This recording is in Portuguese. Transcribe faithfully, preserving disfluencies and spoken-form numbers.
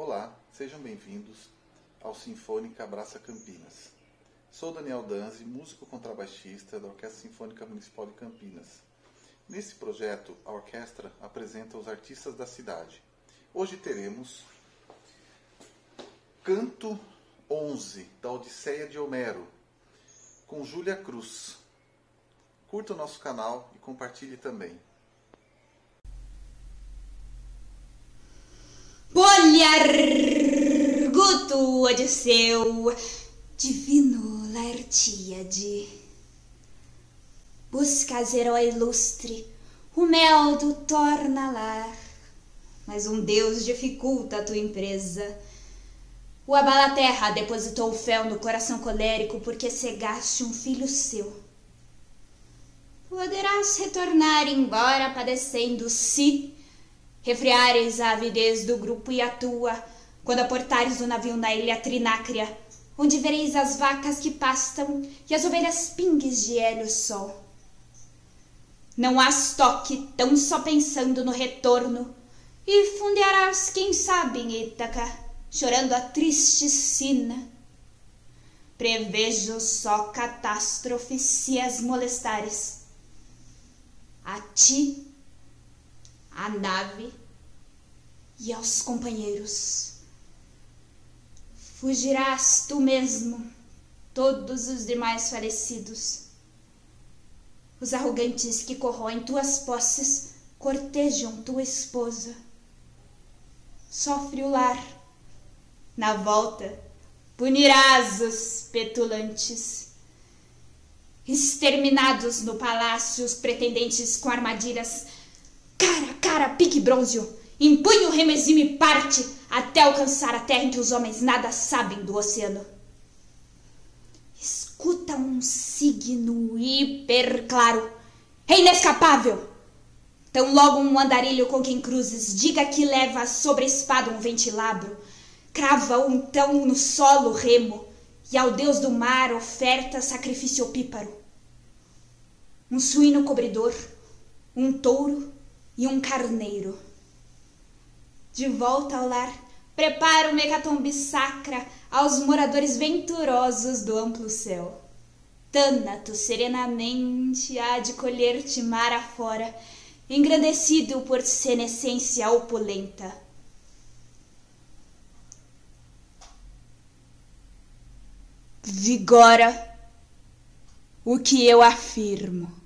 Olá, sejam bem-vindos ao Sinfônica Abraça Campinas. Sou Daniel Danzi, músico contrabaixista da Orquestra Sinfônica Municipal de Campinas. Nesse projeto, a orquestra apresenta os artistas da cidade. Hoje teremos Canto onze, da Odisseia de Homero, com Júlia Cruz. Curta o nosso canal e compartilhe também. Poliarguto Odisseu, divino Laertíade, buscas herói ilustre, o mel do torna lar, mas um deus dificulta a tua empresa. O abala-terra depositou o fel no coração colérico porque cegaste um filho seu. Poderás retornar embora padecendo se refriares a avidez do grupo e a tua, quando aportares o navio na ilha Trinácria, onde vereis as vacas que pastam e as ovelhas pingues de hélio sol. Não hás toque, tão só pensando no retorno, e fundearás, quem sabe, em Ítaca, chorando a triste sina. Prevejo só catástrofe se as molestares. A ti, a nave e aos companheiros. Fugirás tu mesmo, todos os demais falecidos. Os arrogantes que corroem tuas posses cortejam tua esposa. Sofre o lar. Na volta, punirás os petulantes. Exterminados no palácio os pretendentes com armadilhas. Cara, cara, pique brônzio, empunha o remezime e parte até alcançar a terra em que os homens nada sabem do oceano. Escuta um signo hiper claro, é inescapável. Tão logo um andarilho com quem cruzes diga que leva sobre a espada um ventilabro, crava então no solo remo e ao deus do mar oferta sacrifício opíparo. Um suíno cobridor, um touro e um carneiro. De volta ao lar, prepara uma hecatombe sacra aos moradores venturosos do amplo céu. Tânato serenamente há de colher-te mar afora, engrandecido por senescência opulenta. Vigora o que eu afirmo.